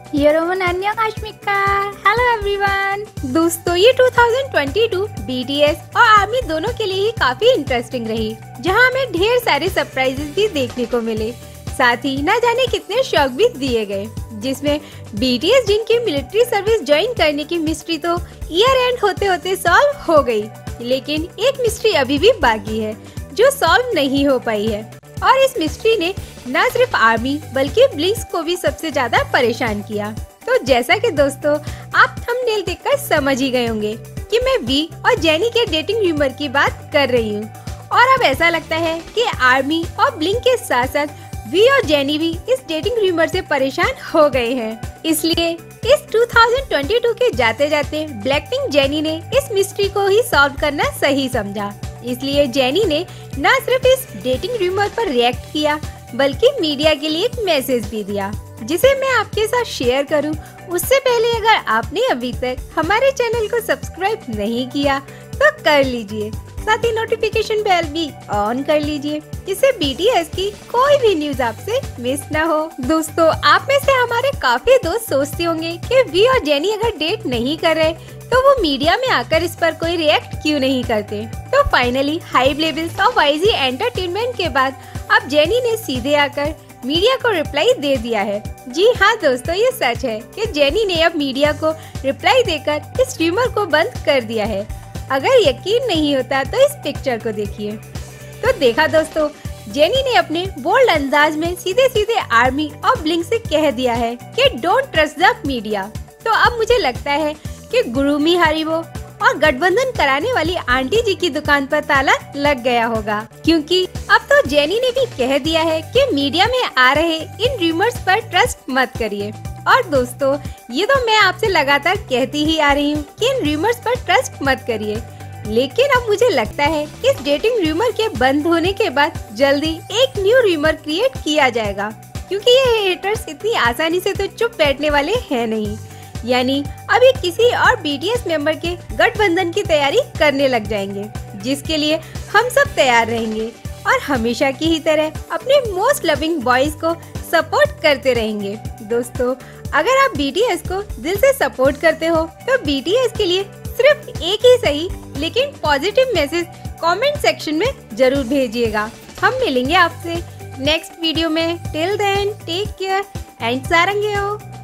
यरोमन अन्यकाश्मिका। Hello everyone. दोस्तों ये 2022 BTS और आर्मी दोनों के लिए ही काफी इंटरेस्टिंग रही, जहां हमें ढेर सारे सरप्राइजेस भी देखने को मिले। साथ ही न जाने कितने शौक भी दिए गए, जिसमें बीटीएस जिनकी मिलिट्री सर्विस ज्वाइन करने की मिस्ट्री तो ईयर एंड होते होते सॉल्व हो गई, लेकिन एक मिस्ट्री अभी भी बाकी है जो सॉल्व नहीं हो पाई है। और इस मिस्ट्री ने न सिर्फ आर्मी बल्कि ब्लिंक्स को भी सबसे ज्यादा परेशान किया। तो जैसा कि दोस्तों आप थंबनेल देखकर समझ ही गए होंगे कि मैं वी और जेनी के डेटिंग रूमर की बात कर रही हूँ। और अब ऐसा लगता है कि आर्मी और ब्लिंक के साथ साथ वी और जेनी भी इस डेटिंग रूमर से परेशान हो गए हैं। इसलिए इस 2022 के जाते जाते ब्लैकपिंक जेनी ने इस मिस्ट्री को ही सॉल्व करना सही समझा। इसलिए जेनी ने न सिर्फ इस डेटिंग रूमर पर रिएक्ट किया बल्कि मीडिया के लिए एक मैसेज भी दिया, जिसे मैं आपके साथ शेयर करूं। उससे पहले अगर आपने अभी तक हमारे चैनल को सब्सक्राइब नहीं किया तो कर लीजिए, साथ ही नोटिफिकेशन बेल भी ऑन कर लीजिए, जिससे बीटीएस की कोई भी न्यूज आपसे मिस ना हो। दोस्तों आप में से हमारे काफी दोस्त सोचते होंगे कि वी और जेनी अगर डेट नहीं कर रहे तो वो मीडिया में आकर इस पर कोई रिएक्ट क्यों नहीं करते। तो finally high levels of YG entertainment के बाद अब जेनी ने सीधे आकर मीडिया को रिप्लाई दे दिया है। जी हाँ दोस्तों, ये सच है कि जेनी ने अब मीडिया को रिप्लाई देकर इस रूमर को बंद कर दिया है। अगर यकीन नहीं होता तो इस पिक्चर को देखिए। तो देखा दोस्तों, जेनी ने अपने बोल्ड अंदाज में सीधे सीधे आर्मी और ब्लिंक से कह दिया है कि डोंट ट्रस्ट द मीडिया। तो अब मुझे लगता है कि गुरुमी हरिवो और गठबंधन कराने वाली आंटी जी की दुकान पर ताला लग गया होगा, क्योंकि अब तो जेनी ने भी कह दिया है कि मीडिया में आ रहे इन रूमर्स पर ट्रस्ट मत करिए। और दोस्तों ये तो मैं आपसे लगातार कहती ही आ रही हूँ कि इन रूमर्स पर ट्रस्ट मत करिए, लेकिन अब मुझे लगता है इस डेटिंग रूमर के बंद होने के बाद जल्दी एक न्यू रूमर क्रिएट किया जाएगा, क्योंकि ये हेटर्स इतनी आसानी से तो चुप बैठने वाले हैं नहीं। यानी अभी किसी और बीटीएस मेंबर के गठबंधन की तैयारी करने लग जाएंगे, जिसके लिए हम सब तैयार रहेंगे और हमेशा की ही तरह अपने मोस्ट लविंग बॉयज को सपोर्ट करते रहेंगे। दोस्तों अगर आप बीटीएस को दिल से सपोर्ट करते हो तो बीटीएस के लिए सिर्फ एक ही सही लेकिन पॉजिटिव मैसेज कमेंट सेक्शन में जरूर भेजिएगा। हम मिलेंगे आपसे नेक्स्ट वीडियो में। Till then take care and सारंगे हो।